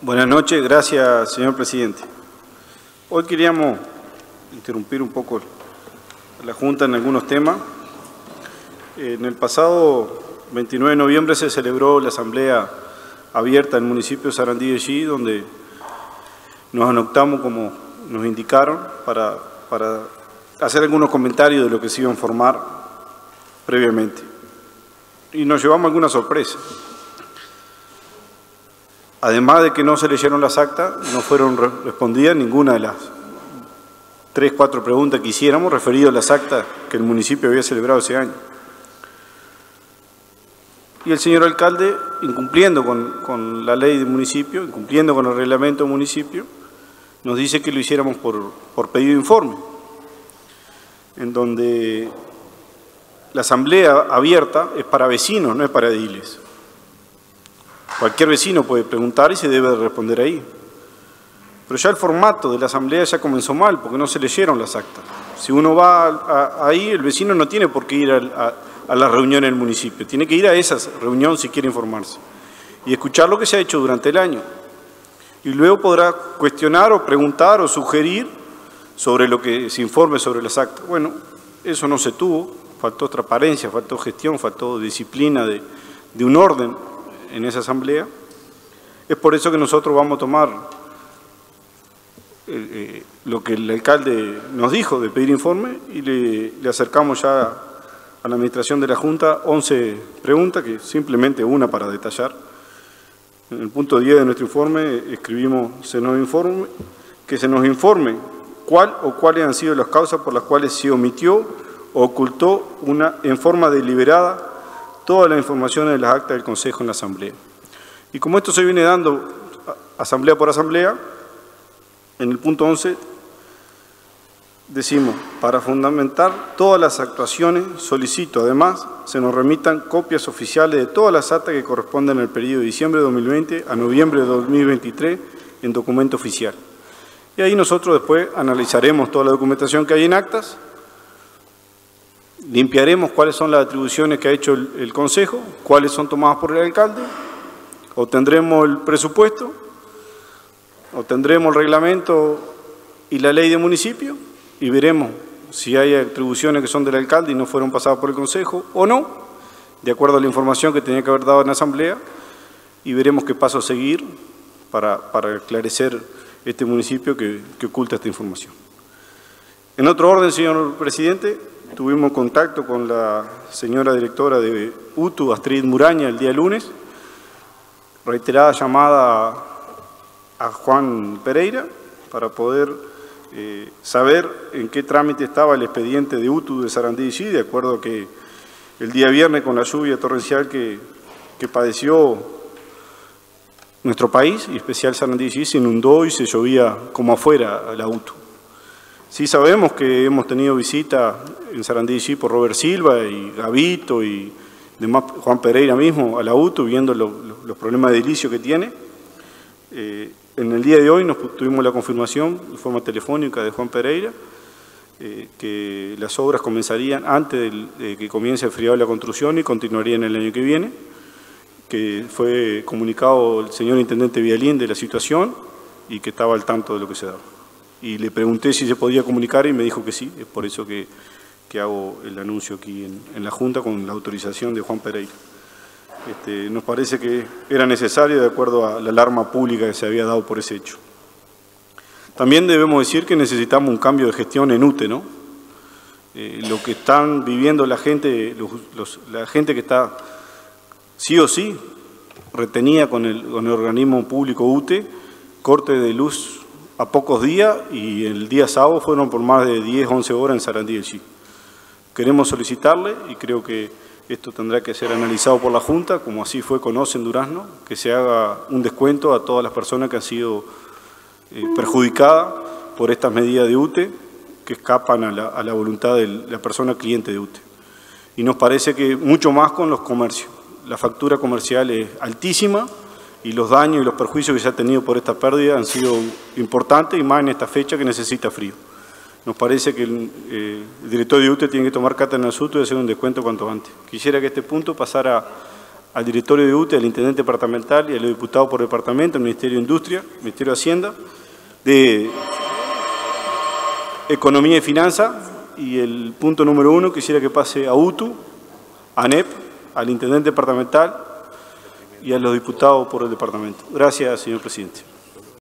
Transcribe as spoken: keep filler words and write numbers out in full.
Buenas noches, gracias, señor presidente. Hoy queríamos interrumpir un poco la Junta en algunos temas. En el pasado veintinueve de noviembre se celebró la asamblea abierta en el municipio de Sarandí de Chillí, donde nos anotamos, como nos indicaron, para, para hacer algunos comentarios de lo que se iba a informar previamente. Y nos llevamos algunas sorpresas. Además de que no se leyeron las actas, no fueron respondidas ninguna de las tres, cuatro preguntas que hiciéramos referidas a las actas que el municipio había celebrado ese año. Y el señor alcalde, incumpliendo con, con la ley del municipio, incumpliendo con el reglamento del municipio, nos dice que lo hiciéramos por, por pedido de informe, en donde la asamblea abierta es para vecinos, no es para ediles. Cualquier vecino puede preguntar y se debe responder ahí. Pero ya el formato de la asamblea ya comenzó mal, porque no se leyeron las actas. Si uno va a, a, ahí, el vecino no tiene por qué ir a, a, a la reunión del municipio, tiene que ir a esa reunión si quiere informarse y escuchar lo que se ha hecho durante el año. Y luego podrá cuestionar o preguntar o sugerir sobre lo que se informe sobre las actas. Bueno, eso no se tuvo, faltó transparencia, faltó gestión, faltó disciplina de, de un orden en esa asamblea. Es por eso que nosotros vamos a tomar eh, eh, lo que el alcalde nos dijo de pedir informe y le, le acercamos ya a la administración de la Junta once preguntas, que simplemente una para detallar. En el punto diez de nuestro informe escribimos se nos informe, que se nos informe cuál o cuáles han sido las causas por las cuales se omitió o ocultó una, en forma deliberada toda la información de las actas del Consejo en la Asamblea. Y como esto se viene dando asamblea por asamblea, en el punto once decimos, para fundamentar todas las actuaciones, solicito además se nos remitan copias oficiales de todas las actas que corresponden al periodo de diciembre de dos mil veinte a noviembre de dos mil veintitrés en documento oficial. Y ahí nosotros después analizaremos toda la documentación que hay en actas, limpiaremos cuáles son las atribuciones que ha hecho el, el Consejo, cuáles son tomadas por el alcalde, obtendremos el presupuesto, obtendremos el reglamento y la ley de municipio y veremos si hay atribuciones que son del alcalde y no fueron pasadas por el Consejo o no, de acuerdo a la información que tenía que haber dado en la asamblea, y veremos qué paso seguir para, para esclarecer este municipio que, que oculta esta información. En otro orden, señor presidente, tuvimos contacto con la señora directora de U T U, Astrid Muraña, el día lunes, reiterada llamada a Juan Pereira para poder eh, saber en qué trámite estaba el expediente de U T U de Sarandí de Chillí, de acuerdo a que el día viernes con la lluvia torrencial que, que padeció nuestro país, y especial Sarandí de Chillí, se inundó y se llovía como afuera a la U T U. Sí sabemos que hemos tenido visita en Sarandí de Chillí por Robert Silva y Gavito y demás, Juan Pereira mismo, a la U T U, viendo lo, lo, los problemas de edilicio que tiene. Eh, en el día de hoy nos tuvimos la confirmación de forma telefónica de Juan Pereira eh, que las obras comenzarían antes del, de que comience el feriado de la construcción y continuarían el año que viene, que fue comunicado el señor Intendente Vialín de la situación y que estaba al tanto de lo que se daba. Y le pregunté si se podía comunicar y me dijo que sí, es por eso que, que hago el anuncio aquí en, en la Junta con la autorización de Juan Pereira. Este, nos parece que era necesario de acuerdo a la alarma pública que se había dado por ese hecho. También debemos decir que necesitamos un cambio de gestión en U T E, ¿no? Eh, lo que están viviendo la gente, los, los, la gente que está sí o sí retenida con el, con el organismo público U T E, corte de luz a pocos días, y el día sábado fueron por más de diez, once horas en Sarandí de Chillí. Queremos solicitarle, y creo que esto tendrá que ser analizado por la Junta, como así fue con OCE en Durazno, que se haga un descuento a todas las personas que han sido eh, perjudicadas por estas medidas de U T E, que escapan a la, a la voluntad de la persona cliente de U T E. Y nos parece que mucho más con los comercios. La factura comercial es altísima, y los daños y los perjuicios que se ha tenido por esta pérdida han sido importantes, y más en esta fecha que necesita frío. Nos parece que el, eh, el director de U T E tiene que tomar carta en el asunto y hacer un descuento cuanto antes. Quisiera que este punto pasara al directorio de U T E, al intendente departamental y a los diputados por departamento, al Ministerio de Industria, Ministerio de Hacienda, de Economía y Finanzas, y el punto número uno quisiera que pase a U T U, a ANEP, al intendente departamental y a los diputados por el departamento. Gracias, señor presidente.